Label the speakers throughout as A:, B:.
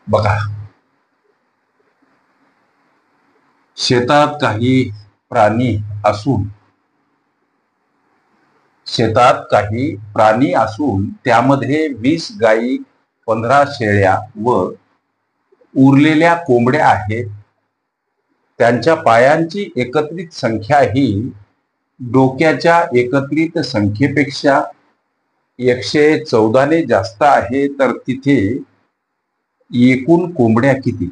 A: बघा, शेतात काही प्राणी असून त्यामध्ये 20 गायी, 15 शेळ्या व उरलेल्या कोंबड्या आहेत. त्यांच्या पायांची एकत्रित संख्या ही डोक्याच्या एकत्रित संख्येपेक्षा 114 ने जास्त आहे. तर तिथे एकूण कोंबड्या किती?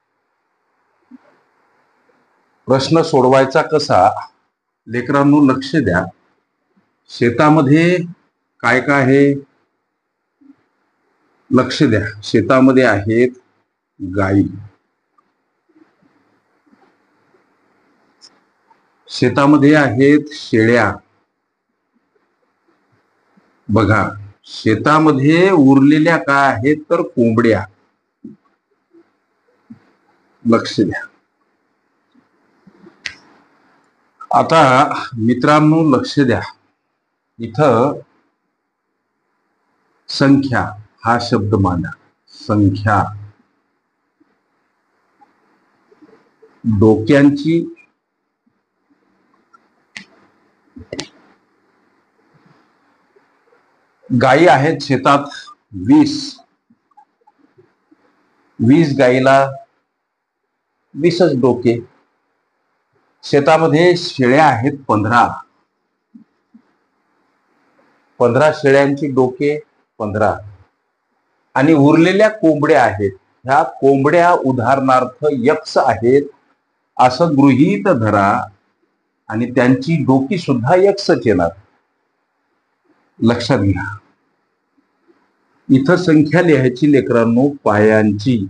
A: प्रश्न सोडवायचा कसा? लेकरांनो लक्ष द्या. शेतामध्ये काय काय आहे? लक्ष द्या. शेतामध्ये आहेत गायी, शेतामध्ये आहेत शेळ्या. बघा, शेतामध्ये उरलेल्या काय आहेत? तर कोंबड्या. लक्ष द्या. आता मित्रांनो लक्ष द्या. इथं संख्या हा शब्द मांडा. संख्या डोक्यांची गायी आहेत शेतात 20 गायीला 20च डोके. शेतामध्ये शेळ्या आहेत 15 शेळ्यांची डोके 15 आणि उरलेल्या कोंबड्या आहेत. ह्या कोंबड्या उदाहरणार्थ यक्ष आहेत असं गृहीत धरा आणि त्यांची डोकी सुद्धा यक्षच येणार. लक्षात घ्या. इथं संख्या लिहायची लेकरांनो पायांची.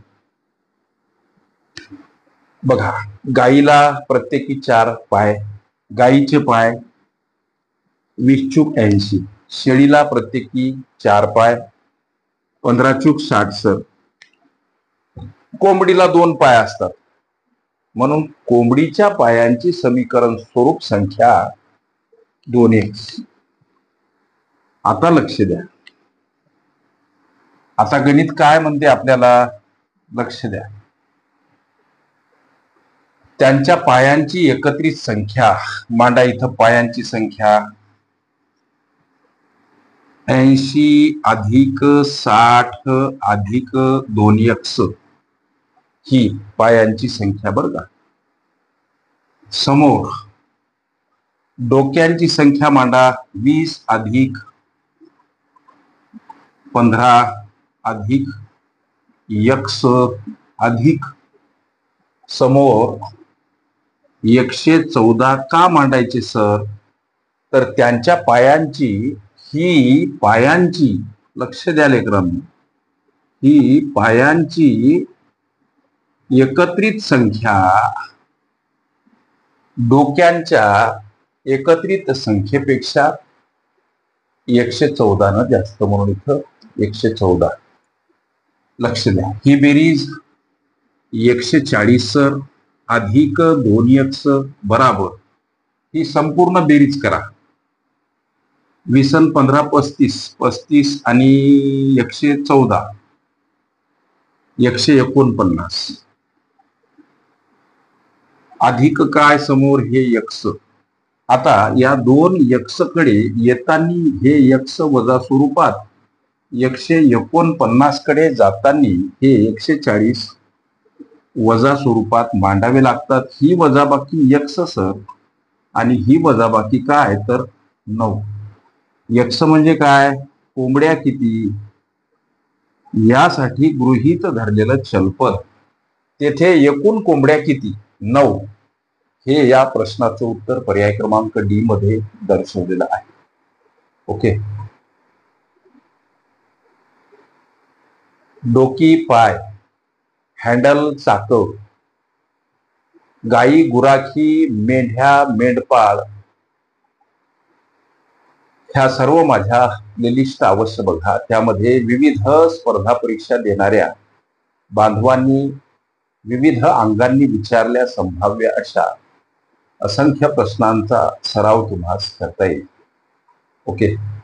A: बघा, गाईला प्रत्येकी 4 पाय. गाईचे पाय 20 चूक 80. शेळीला प्रत्येकी 4 पाय 15 चूक 60 सर. कोंबडीला 2 पाय असतात म्हणून कोंबडीच्या पायांची समीकरण स्वरूप संख्या 2x. आता लक्ष द्या. आता गणित काय म्हणते आपल्याला? लक्ष द्या. त्यांच्या पायांची एकत्रित संख्या मांडा. इथं पायांची संख्या 80 अधिक 60 अधिक 2x ही पायांची संख्या बरं का. समोर डोक्यांची संख्या मांडा. 20 अधिक 15 अधिक x अधिक समोर 114 का मांडायचे सर? तर त्यांच्या पायांची लक्ष द्या लेकरांनो, ही पायांची एकत्रित संख्या डोक्यांच्या एकत्रित संख्येपेक्षा 114 न जास्त म्हणून इथं 114. लक्ष द्या. ही बेरीज 140 सर अधिक 2x बराबर ही संपूर्ण बेरीज करा. 20 आणि 15 35 आणि 114 149 अधिक काय समोर हे x. आता या 2 x कडे येताना हे x वजा स्वरूपात 149 कडे जाताना हे 140 वजा स्वरूपात मांडावे लागतात. ही वजाबाकी x सर आणि ही वजाबाकी काय? तर 9. x म्हणजे काय? कोंबड्या किती यासाठी गृहीत धरलेलं चलपद. तेथे एकूण कोंबड्या किती? 9. हे या प्रश्नाचं उत्तर पर्याय क्रमांक डी मध्ये दर्शवलेलं आहे. ओके. डोकी, पाय, हँडल, चाक, गाई, गुराखी, मेंढ्या, मेंढपाळ ह्या सर्व माझ्या लिस्ट अवश्य बघा. त्यामध्ये विविध स्पर्धा परीक्षा देणाऱ्या बांधवांनी विविध अंगांनी विचारल्या संभाव्य अशा असंख्य प्रश्नांचा सराव तुम्हाला करता येईल. ओके.